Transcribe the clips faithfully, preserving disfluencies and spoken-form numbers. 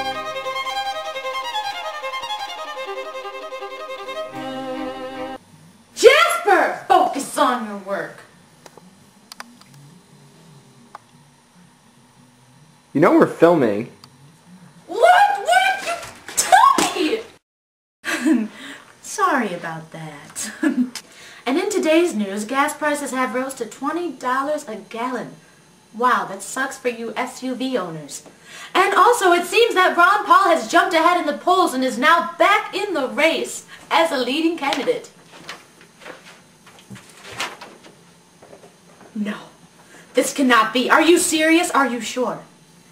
Jasper! Focus on your work. You know we're filming. What? What did you tell me? Sorry about that. And in today's news, gas prices have rose to twenty dollars a gallon. Wow, that sucks for you S U V owners. And also, it seems that Ron Paul has jumped ahead in the polls and is now back in the race as a leading candidate. No, this cannot be. Are you serious? Are you sure?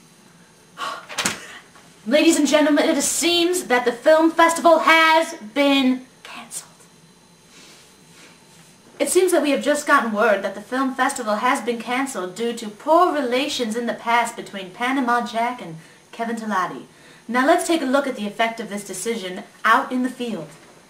Ladies and gentlemen, it seems that the film festival has been cancelled. It seems that we have just gotten word that the film festival has been cancelled due to poor relations in the past between Panama Jack and Kevin Talati. Now let's take a look at the effect of this decision out in the field.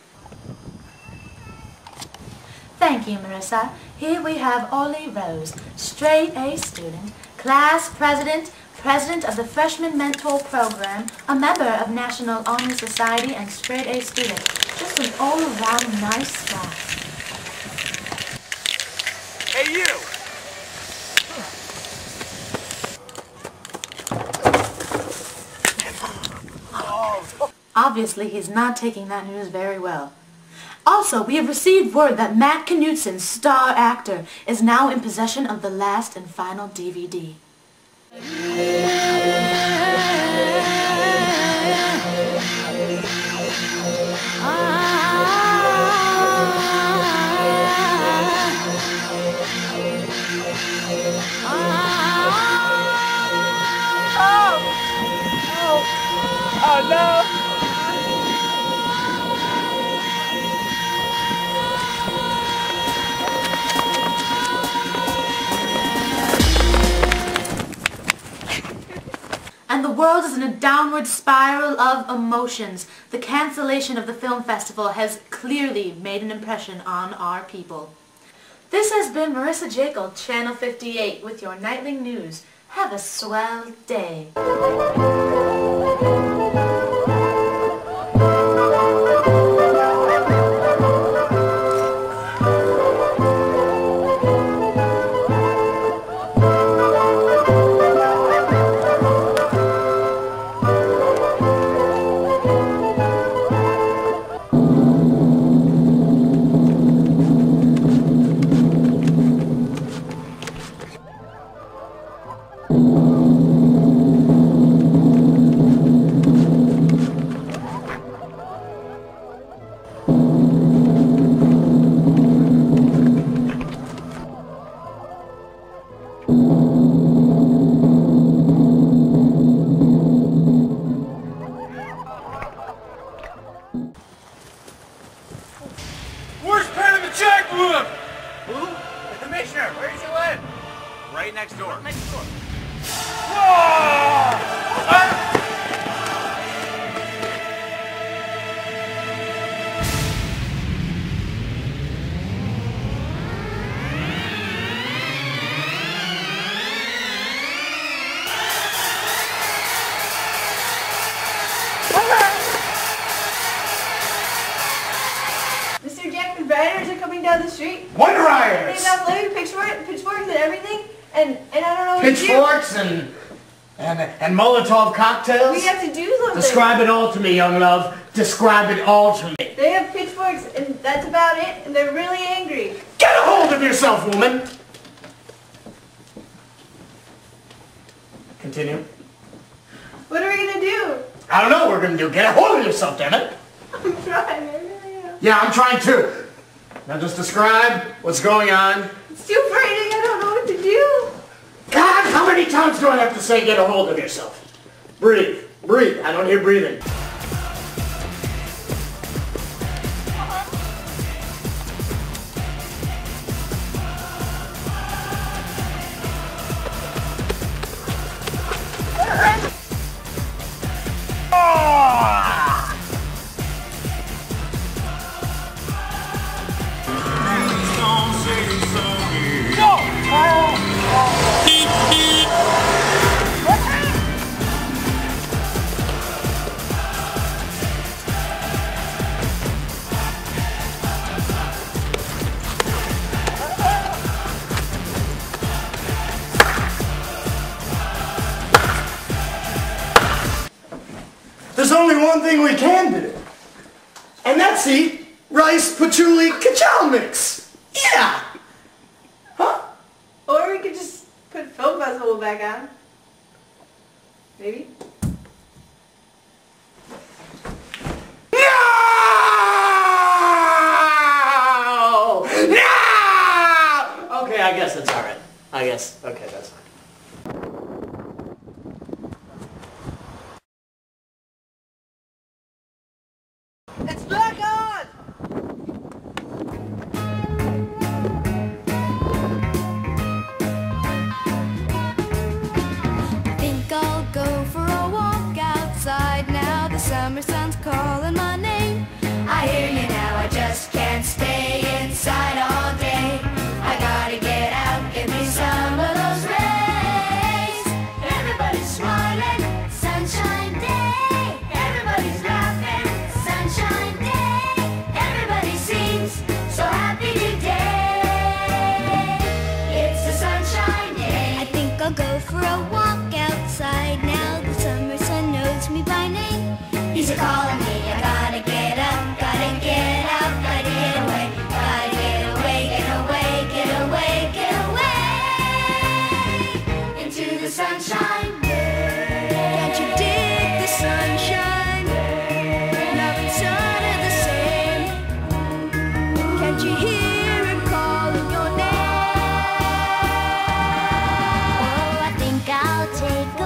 Thank you, Marissa. Here we have Ollie Rose, straight A student, class president, president of the Freshman Mentor Program, a member of National Honor Society, and straight A student. Just an all-around nice guy. Hey, you! Obviously, he's not taking that news very well. Also, we have received word that Matt Knutson, star actor, is now in possession of the last and final D V D. Oh, no! And the world is in a downward spiral of emotions. The cancellation of the film festival has clearly made an impression on our people. This has been Marissa Jekyll, Channel fifty-eight, with your nightly news. Have a swell day. Where's Panama Jack live? Who? The commissioner. Where does he live? Right next door. Next door. Whoa! Ah! Mister Jackson Riders are coming down the street. Wonder They Riders! got flaming pitchforks, pitchforks and everything, and and I don't know what Pitchforks and, and and Molotov to cocktails? do. We have to do something. Describe it all to me, young love. Describe it all to me. They have pitchforks, and that's about it. And they're really angry. Get a hold of yourself, woman! Continue. What are we gonna do? I don't know what we're gonna do. Get a hold of yourself, damn it! I'm trying. I really am. Yeah, I'm trying to. Now just describe what's going on. It's too frightening. I don't know what to do. God, how many times do I have to say get a hold of yourself? Breathe. Breathe. I don't hear breathing. only one thing we can do. And that's eat rice patchouli kachow mix. Yeah. Huh? Or we could just put Film Festival back on. Maybe? No! No! Okay, I guess that's alright. I guess, okay, that's fine. It's back on! I think I'll go for a walk outside now. The summer sun's calling my name. I hear you now, I just can't stay inside all day. I gotta get out, give me some of those rays. Everybody's smiling, sunshine day. Everybody's laughing, sunshine day. Everybody seems so happy today. It's a sunshine day. I think I'll go for a walk outside now. The summer sun knows me by name. He's a calling me, I gotta get up, gotta get out, gotta get away, gotta get away, get away, get away, get away into the sunshine. Can't you dig the sunshine? Love and sun are the same. Can't you hear it calling your name? Oh, I think I'll take